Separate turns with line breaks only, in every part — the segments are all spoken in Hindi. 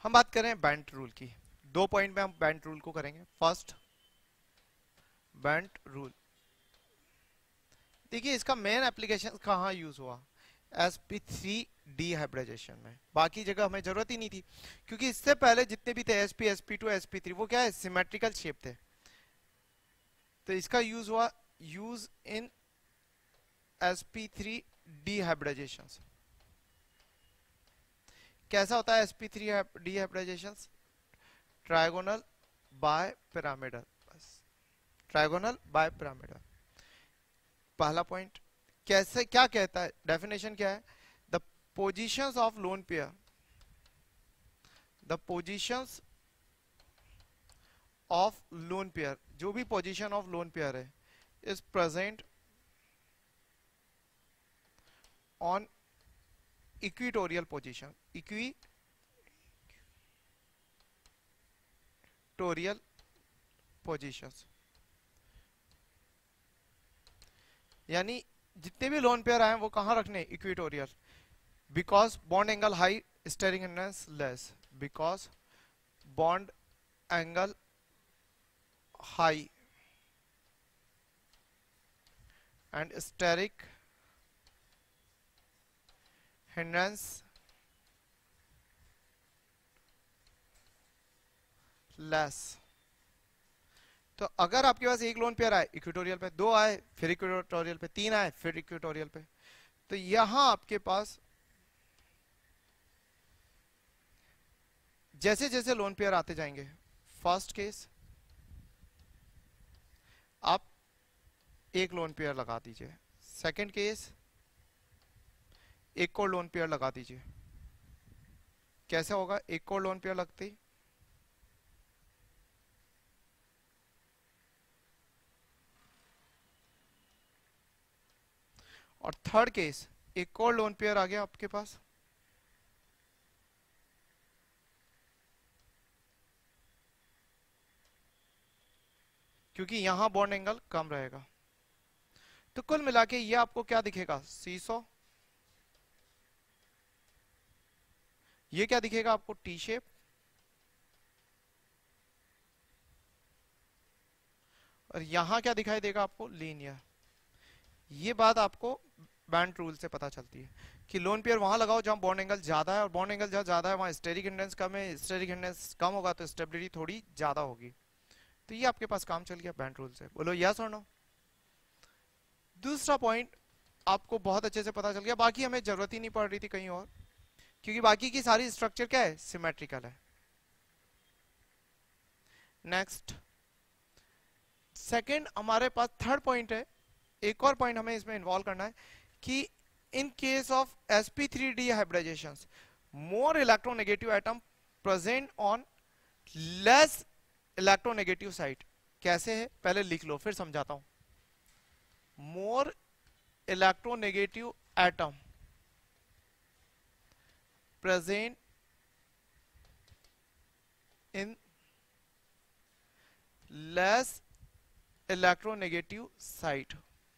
हम बात करें बेंट रूल की। 2 पॉइंट में हम बेंट रूल को करेंगे। First, bent rule. देखिए इसका मेन एप्लीकेशन कहाँ यूज हुआ, sp3 डिहाइब्रिडाइजेशन में। बाकी जगह हमें जरूरत ही नहीं थी, क्योंकि इससे पहले जितने भी थे sp sp2 sp3 वो क्या है, सिमेट्रिकल शेप थे। तो इसका यूज हुआ, यूज इन sp3 डिहाइब्रिडाइजेशन। कैसा होता है sp3 d hybridization? Trigonal bipyramidal, बस ट्राइगोनल बाय पिरामिडल। पहला पॉइंट कैसे, क्या कहता है, डेफिनेशन क्या है? The positions of lone pair, the positions of lone pair, जो भी पोजीशन ऑफ लोन पेयर है, is present on equatorial position, equatorial positions. यानी जितने भी लोन पेयर आए वो कहां रखने, equatorial. Because bond angle high, steric hindrance less, because bond angle high and steric hindrance less. तो अगर आपके पास एक लोन पेयर आए इक्विटोरियल पे, 2 आए फिर इक्विटोरियल पे, 3 आए फिर इक्विटोरियल पे, तो यहां आपके पास जैसे जैसे लोन पेयर आते जाएंगे, फर्स्ट केस आप एक लोन पेयर लगा दीजिए, सेकंड केस एक और लोन पेयर लगा दीजिए। कैसे होगा एक और लोन पेयर लगते ही? और थर्ड केस एक और लोन पेयर आ गया आपके पास, क्योंकि यहां बॉन्ड एंगल कम रहेगा। तो कुल मिला के ये आपको क्या दिखेगा, सीसो। ये क्या दिखेगा आपको, टी शेप। और यहां क्या दिखाई देगा आपको, लीनियर। ये बात आपको बैंड रूल से पता चलती है कि लोन पेयर वहां लगाओ जहां बॉन्ड एंगल ज्यादा है, और बॉन्ड एंगल जहां ज्यादा है वहां स्टेरिक हिंड्रेंस कम है, स्टेरिक हिंड्रेंस कम होगा तो स्टेबिलिटी थोड़ी ज्यादा होगी। तो ये आपके पास काम चल गया बैंड रूल से। बोलो यस और नो। दूसरा पॉइंट आपको बहुत अच्छे से पता चल गया, बाकी हमें जरूरत ही नहीं पड़ रही थी कहीं और, क्योंकि बाकी की सारी स्ट्रक्चर क्या है, सिमेट्रिकल है। नेक्स्ट, सेकंड हमारे पास थर्ड पॉइंट है, एक और पॉइंट हमें इसमें इन्वॉल्व करना है कि in case of sp3 d hybridization, more electronegative atom present on less electronegative side. कैसे है पहले लिख लो फिर समझाता हूं। More electronegative atom present in less electronegative site.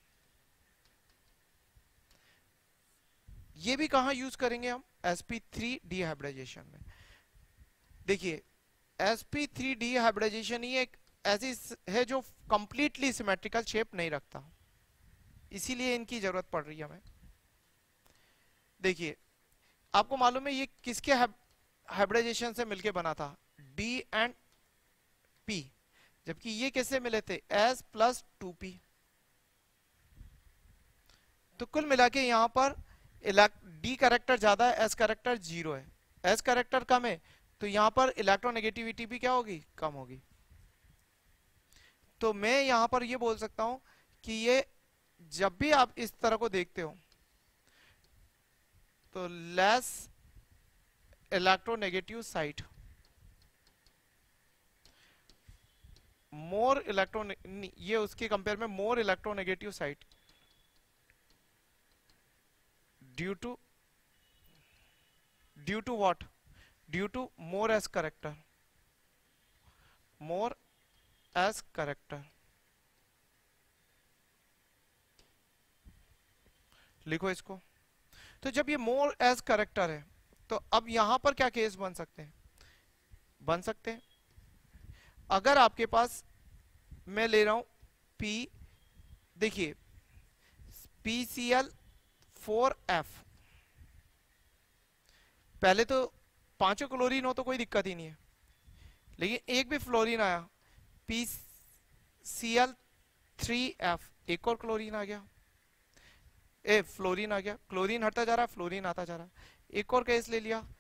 ये भी कहां यूज करेंगे हम, sp3 डिहाइब्रिडाइजेशन में। देखिए sp3 डिहाइब्रिडाइजेशन ही एक ऐसी है जो कंप्लीटली सिमेट्रिकल शेप नहीं रखता, इसीलिए इनकी जरूरत पड़ रही है हमें। देखिए आपको मालूम है ये किसके हाइब्रिडाइजेशन से मिलके बना था, डी एंड पी, जबकि ये किससे मिले थे, s प्लस 2p। तो कुल मिला के यहां पर डी कैरेक्टर ज्यादा है, एस कैरेक्टर 0 है, एस कैरेक्टर कम है, तो यहां पर इलेक्ट्रोनेगेटिविटी भी क्या होगी, कम होगी। तो मैं यहां पर ये बोल सकता हूं कि ये जब भी आप इस तरह को देखते हो तो less electronegative site, more electron, ये उसके कंपेयर में more electronegative site due to what, due to more s character, more s character. लिखो इसको। तो जब ये मोर एस करेक्टर है तो अब यहां पर क्या केस बन सकते हैं, बन सकते हैं। अगर आपके पास, मैं ले रहा हूं पी, देखिए PCl4F, पहले तो पांचों क्लोरीन हो तो कोई दिक्कत ही नहीं है, लेकिन एक भी फ्लोरीन आया, PCl3F, एक और क्लोरीन आ गया, फ्लोरीन आ गया, क्लोरीन हटता जा रहा है, फ्लोरीन आता जा रहा है। एक और केस ले लिया,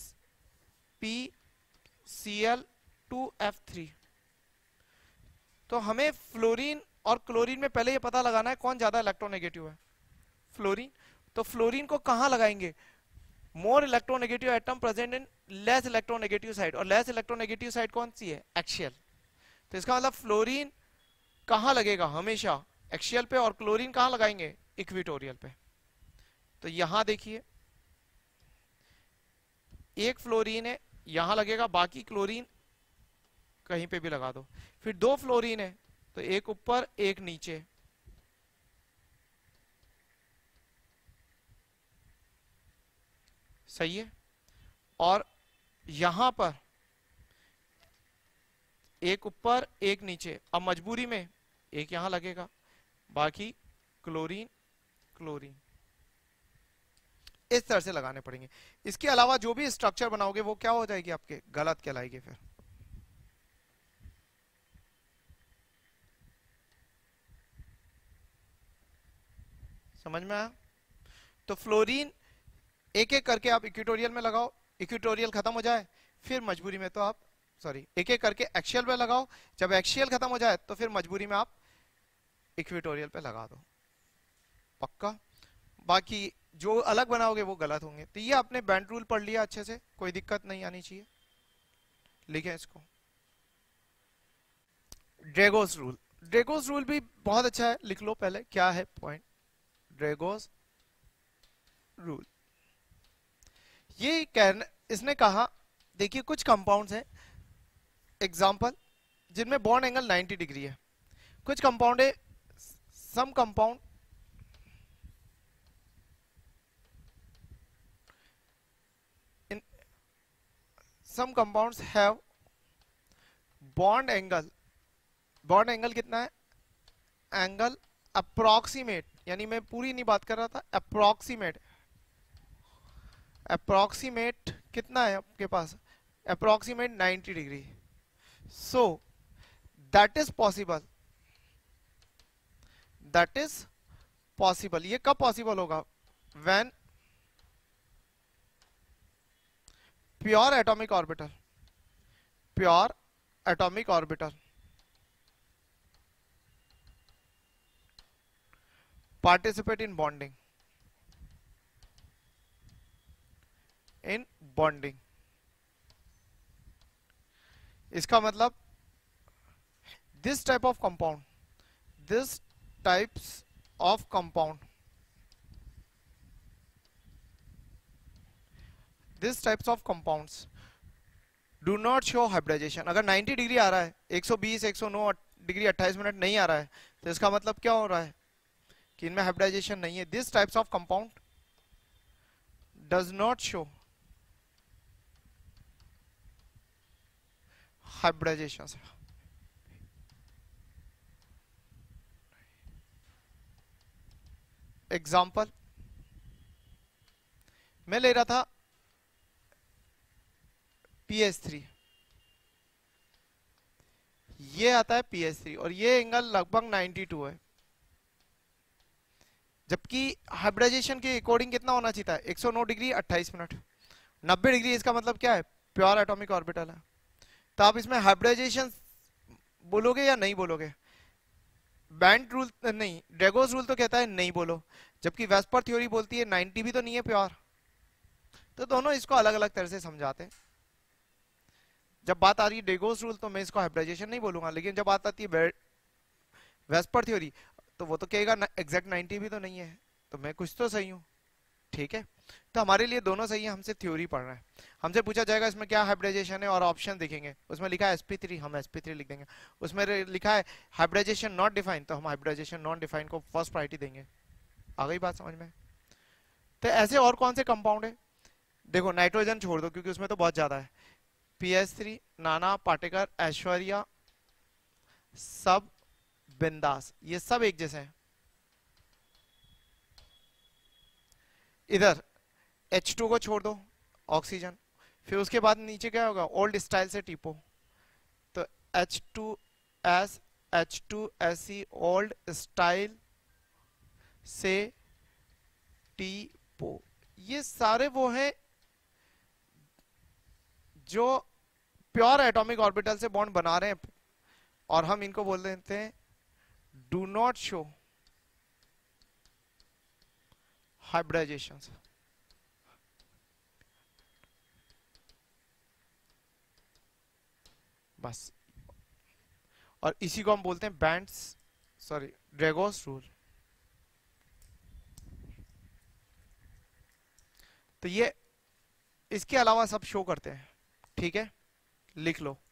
PCl2F3। तो हमें फ्लोरीन और क्लोरीन में पहले ये पता लगाना है कौन ज्यादा इलेक्ट्रोनेगेटिव है, फ्लोरीन। तो फ्लोरीन को कहां लगाएंगे, more electronegative atom present in less electronegative side, और लेस इलेक्ट्रोनेगेटिव साइड कौन सी है, एक्सियल। तो इसका मतलब फ्लोरीन कहां लगेगा, हमेशा एक्सियल पे, और क्लोरीन कहां लगाएंगे, इक्विटोरियल पे। तो यहां देखिए एक फ्लोरीन है, यहां लगेगा, बाकी क्लोरीन कहीं पे भी लगा दो। फिर दो फ्लोरीन है, तो एक ऊपर एक नीचे, सही है। और यहां पर एक ऊपर एक नीचे, अब मजबूरी में एक यहां लगेगा, बाकी क्लोरीन क्लोरीन, इस तरह से लगाने पड़ेंगे। इसके अलावा जो भी स्ट्रक्चर बनाओगे वो क्या हो जाएगी, आपके गलत कहलाएगी फिर। समझ में आया। तो फ्लोरीन एक एक करके आप इक्वेटोरियल में लगाओ, इक्वेटोरियल खत्म हो जाए फिर मजबूरी में तो आप, सॉरी, एक एक करके एक्सियल पे लगाओ, जब एक्सियल खत्म हो जाए तो फिर मजबूरी में आप इक्वेटोरियल पे लगा दो, पक्का। बाकी जो अलग बनाओगे वो गलत होंगे। तो ये आपने बैंड रूल पढ़ लिया अच्छे से, कोई दिक्कत नहीं आनी चाहिए। लिखें इसको, ड्रेगोस रूल। ड्रेगोस रूल भी बहुत अच्छा है, लिख लो पहले क्या है पॉइंट, ड्रेगोस रूल। ये कहना, इसने कहा, देखिए कुछ कंपाउंड्स हैं एग्जांपल जिनमें बॉन्ड एंगल 90 डिग्री है, कुछ कंपाउंड है, some compound in some compounds have bond angle, bond angle कितना है, एंगल अप्रोक्सीमेट, यानी मैं पूरी नहीं बात कर रहा था, अप्रोक्सीमेट, अप्रोक्सीमेट कितना है आपके पास, approximate 90 degree. So that is possible, that is possible. ये कब पॉसिबल होगा, when pure atomic orbital, pure atomic orbital participate in bonding, in bonding. इसका मतलब this type of compound, this types of compound, this types of compounds do not show hybridization. अगर 90 डिग्री आ रहा है, 120 109 डिग्री 28 मिनट नहीं आ रहा है, तो इसका मतलब क्या हो रहा है कि इनमें हाइब्रिडाइजेशन नहीं है। This types of compound does not show hybridization. Example मैं ले रहा था PS3, ये आता है PS3 और ये एंगल लगभग 92 है, जबकि हाइब्रिडाइजेशन के अकॉर्डिंग कितना होना चाहिए था, 109 डिग्री 28 मिनट, 90 डिग्री। इसका मतलब क्या है, प्योर एटॉमिक ऑर्बिटल है। तो आप इसमें हाइब्रिडाइजेशन बोलोगे या नहीं बोलोगे, बैंड रूल नहीं, ड्रेगोस रूल तो कहता है नहीं बोलो, जबकि वेस्पर थ्योरी बोलती है 90 भी तो नहीं है प्योर। तो दोनों इसको अलग अलग तरह से समझाते हैं। जब बात आ रही है ड्रेगोस रूल तो मैं इसको हाइब्रिडाइजेशन नहीं बोलूंगा, लेकिन जब बात आती है वेस्पर थ्योरी तो वो तो कहेगा एग्जैक्ट 90 भी तो नहीं है, तो मैं कुछ तो सही हूँ, ठीक है। तो हमारे लिए दोनों सही है, हमसे थ्योरी पढ़ रहे हैं। हमसे पूछा जाएगा इसमें क्या हाइब्रिडाइजेशन है और ऑप्शन दिखेंगे, उसमें लिखा है sp3, हम sp3 लिख देंगे। उसमें लिखा है हाइब्रिडाइजेशन नॉट डिफाइन, तो हम हाइब्रिडाइजेशन नॉट डिफाइन को फर्स्ट प्रायोरिटी देंगे। आ गई बात समझ में। तो ऐसे और कौन से कंपाउंड है, देखो नाइट्रोजन छोड़ दो क्योंकि उसमें तो बहुत ज्यादा है, PS3, नाना पाटेकर, ऐश्वर्या, सब बिंदास, ये सब एक जैसे हैं। इधर H2 को छोड़ दो, ऑक्सीजन, फिर उसके बाद नीचे क्या होगा, ओल्ड स्टाइल से टीपो, तो H2S, H2SE ओल्ड स्टाइल से टीपो। ये सारे वो हैं जो प्योर एटॉमिक ऑर्बिटल से बॉन्ड बना रहे हैं, और हम इनको बोल देते हैं डू नॉट शो हाइब्रिडाइजेशन। बस, और इसी को हम बोलते हैं बैंड्स, सॉरी, ड्रेगोस रूल। तो ये इसके अलावा सब शो करते हैं, ठीक है, लिख लो।